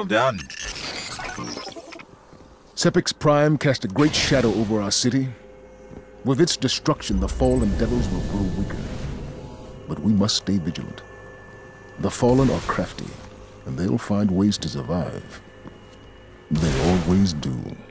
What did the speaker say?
done. Sepix Prime cast a great shadow over our city. With its destruction, the Fallen Devils will grow weaker. But we must stay vigilant. The Fallen are crafty, and they'll find ways to survive. They always do.